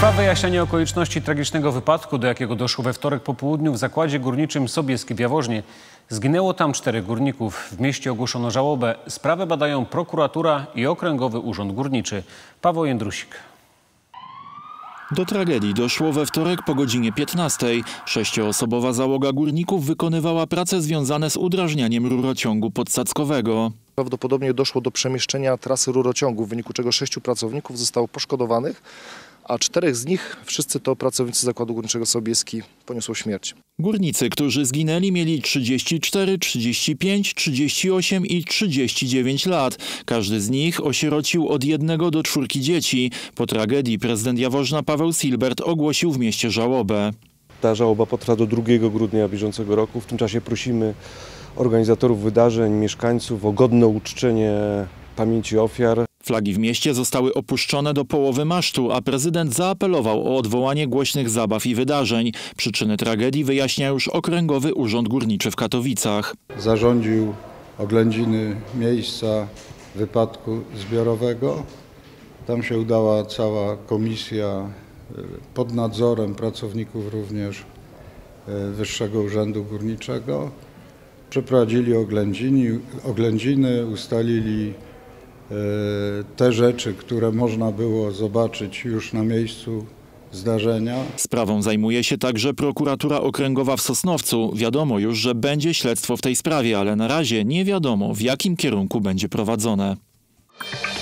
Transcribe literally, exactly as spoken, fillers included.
Trwa wyjaśnianie okoliczności tragicznego wypadku, do jakiego doszło we wtorek po południu w zakładzie górniczym Sobieski w Jaworznie. Zginęło tam czterech górników. W mieście ogłoszono żałobę. Sprawę badają prokuratura i Okręgowy Urząd Górniczy. Paweł Jędrusik. Do tragedii doszło we wtorek po godzinie piętnastej. Sześcioosobowa załoga górników wykonywała prace związane z udrażnianiem rurociągu podsadzkowego. Prawdopodobnie doszło do przemieszczenia trasy rurociągu, w wyniku czego sześciu pracowników zostało poszkodowanych, a czterech z nich, wszyscy to pracownicy Zakładu Górniczego Sobieski, poniosło śmierć. Górnicy, którzy zginęli, mieli trzydzieści cztery, trzydzieści pięć, trzydzieści osiem i trzydzieści dziewięć lat. Każdy z nich osierocił od jednego do czwórki dzieci. Po tragedii prezydent Jaworzna Paweł Silbert ogłosił w mieście żałobę. Ta żałoba potrwa do drugiego grudnia bieżącego roku. W tym czasie prosimy organizatorów wydarzeń, mieszkańców o godne uczczenie pamięci ofiar. Flagi w mieście zostały opuszczone do połowy masztu, a prezydent zaapelował o odwołanie głośnych zabaw i wydarzeń. Przyczyny tragedii wyjaśnia już Okręgowy Urząd Górniczy w Katowicach. Zarządził oględziny miejsca wypadku zbiorowego. Tam się udała cała komisja pod nadzorem pracowników również Wyższego Urzędu Górniczego. Przeprowadzili oględziny, oględziny ustalili te rzeczy, które można było zobaczyć już na miejscu zdarzenia. Sprawą zajmuje się także prokuratura okręgowa w Sosnowcu. Wiadomo już, że będzie śledztwo w tej sprawie, ale na razie nie wiadomo, w jakim kierunku będzie prowadzone.